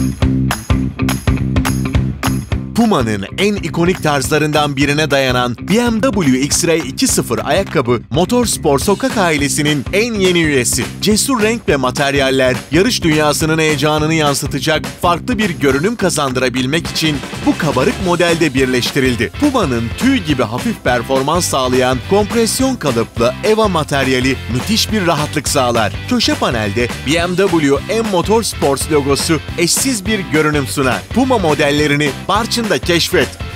Puma'nın en ikonik tarzlarından birine dayanan BMW X-Ray 2.0 ayakkabı, motorspor sokak ailesinin en yeni üyesi. Cesur renk ve materyaller, yarış dünyasının heyecanını yansıtacak farklı bir görünüm kazandırabilmek için bu kabarık modelde birleştirildi. Puma'nın tüy gibi hafif performans sağlayan kompresyon kalıplı EVA materyali müthiş bir rahatlık sağlar. Köşe panelde BMW M Motorsports logosu eşsiz bir görünüm sunar. Puma modellerini Barçın'da keşfet.